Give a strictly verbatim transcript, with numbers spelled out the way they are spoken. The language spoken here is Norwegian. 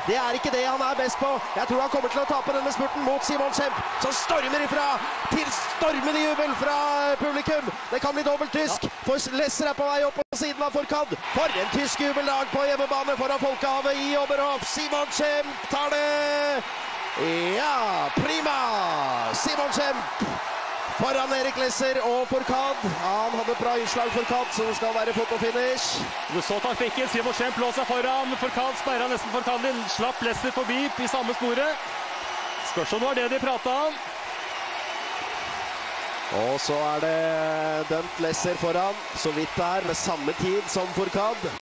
Det er ikke det han er best på. Jeg tror han kommer til å tape denne spurten mot Simon Schempp, som stormer ifra til stormende jubel fra publikum. Det kan bli dobbelt tysk, for Lesser er på vei opp på siden av Fourcade. For en tysk jubeldag på hjemmebane foran folkehavet i Oberhof. Simon Schempp tar det! Ja, prima! Simon Schempp foran Erik Lesser og Fourcade. Han hadde bra innslag Fourcade, så det skal være fotofinish. Du så taktikken. Simon Schempp lå seg foran. Fourcade sperra nesten Fourcade. Slapp Lesser forbi i samme sporet. Spørs om det var det de pratet om. Og så er det dømt Lesser foran, så vidt der, med samme tid som Fourcade.